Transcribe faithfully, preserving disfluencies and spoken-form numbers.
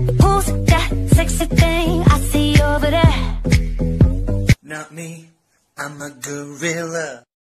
Who's that sexy thing I see over there? Not me, I'm a gorilla.